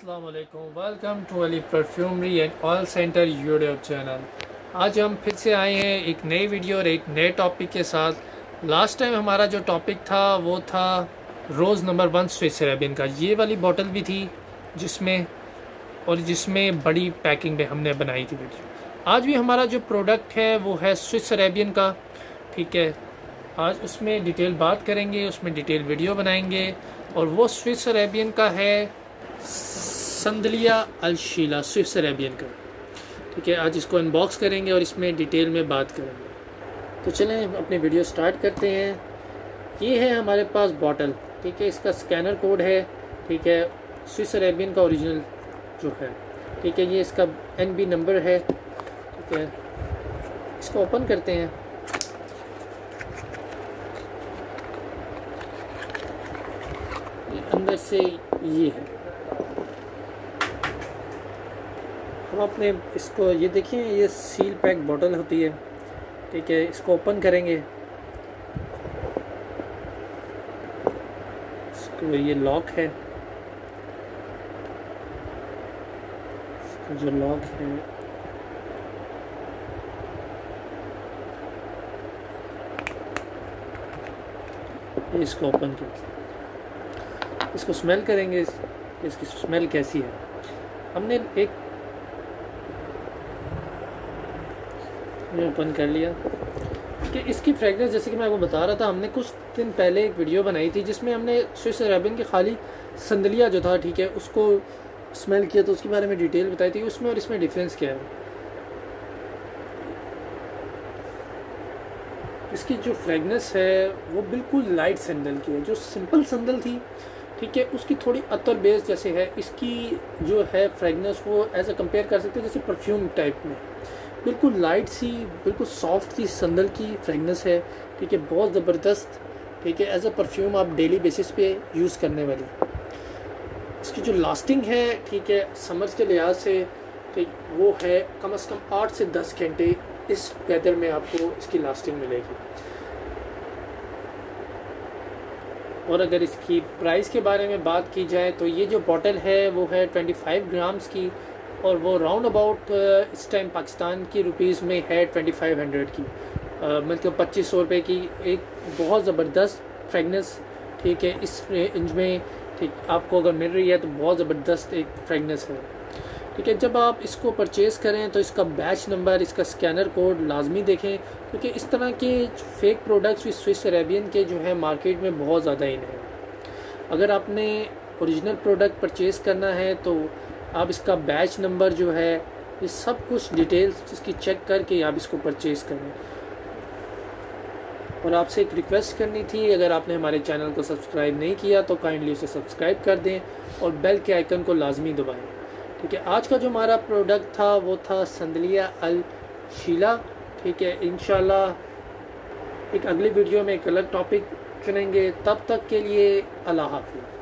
अस्सलाम वालेकुम, welcome to Ali perfumery and oil centre YouTube channel. आज हम फिर से आए हैं एक नई वीडियो और एक नए टॉपिक के साथ। लास्ट टाइम हमारा जो टॉपिक था वो था रोज़ नंबर 1 स्विस अरेबियन का। ये वाली बोतल भी थी जिसमें बड़ी पैकिंग में हमने बनाई थी वीडियो। आज भी हमारा जो प्रोडक्ट है वो है स्विस अरेबियन का, ठीक है। आज उसमें डिटेल बात करेंगे, उसमें डिटेल वीडियो बनाएंगे और वो स्विस अरेबियन का है संदलिया अल शीला स्विस अरेबियन का, ठीक है। आज इसको अनबॉक्स करेंगे और इसमें डिटेल में बात करेंगे। तो चलें अपनी वीडियो स्टार्ट करते हैं। ये है हमारे पास बॉटल, ठीक है। इसका स्कैनर कोड है, ठीक है। स्विस अरेबियन का ओरिजिनल जो है, ठीक है। ये इसका NB नंबर है, ठीक है। इसको ओपन करते हैं। अंदर से ये है। हम अपने इसको ये देखें, ये सील पैक बोतल होती है, ठीक है। इसको ओपन करेंगे, इसको ये लॉक है, इसका जो लॉक है ये इसको ओपन करके इसको स्मेल करेंगे, इसकी स्मेल कैसी है। हमने एक ओपन कर लिया कि इसकी फ्रेगनेंस, जैसे कि मैं आपको बता रहा था, हमने कुछ दिन पहले एक वीडियो बनाई थी जिसमें हमने स्विस अरेबियन की खाली संदलिया जो था, ठीक है, उसको स्मेल किया, तो उसके बारे में डिटेल बताई थी। उसमें और इसमें डिफरेंस क्या है। इसकी जो फ्रेगनेंस है वो बिल्कुल लाइट सैंडल की है। जो सिंपल सैंडल थी, ठीक है, उसकी थोड़ी अतर बेस जैसे है। इसकी जो है फ्रेगनेंस वो एज ए कंपेयर कर सकते हैं जैसे परफ्यूम टाइप में, बिल्कुल लाइट सी, बिल्कुल सॉफ्ट सी सैंडल की फ्रेगनेंस है, ठीक है। बहुत ज़बरदस्त, ठीक है। एज ए परफ्यूम आप डेली बेसिस पे यूज़ करने वाली। इसकी जो लास्टिंग है, ठीक है, समर्स के लिहाज से, ठीक, वो है कम से कम 8 से 10 घंटे इस वेदर में आपको इसकी लास्टिंग मिलेगी। और अगर इसकी प्राइस के बारे में बात की जाए तो ये जो बॉटल है वो है 25 ग्राम्स की, और वो राउंड अबाउट इस टाइम पाकिस्तान की रुपीज़ में है 2500 की, मतलब 2500 रुपये की। एक बहुत ज़बरदस्त फ्रेगनेंस, ठीक है, इस रेंज में, ठीक, आपको अगर मिल रही है तो बहुत ज़बरदस्त एक फ्रेगनेंस है, ठीक है। जब आप इसको परचेज़ करें तो इसका बैच नंबर, इसका स्कैनर कोड लाजमी देखें, क्योंकि इस तरह के फेक प्रोडक्ट्स भी स्विस अरेबियन के जो है मार्केट में बहुत ज़्यादा इन है। अगर आपने ओरिजिनल प्रोडक्ट परचेज़ करना है तो आप इसका बैच नंबर जो है, ये सब कुछ डिटेल्स इसकी चेक करके आप इसको परचेज़ करें। और आपसे एक रिक्वेस्ट करनी थी, अगर आपने हमारे चैनल को सब्सक्राइब नहीं किया तो काइंडली उसे सब्सक्राइब कर दें और बेल के आइकन को लाजमी दबाएं, ठीक है। आज का जो हमारा प्रोडक्ट था वो था संदलिया अल शीला, ठीक है। इंशाल्लाह एक अगली वीडियो में एक अलग टॉपिक चुनेंगे। तब तक के लिए अल्लाह हाफ़िज़।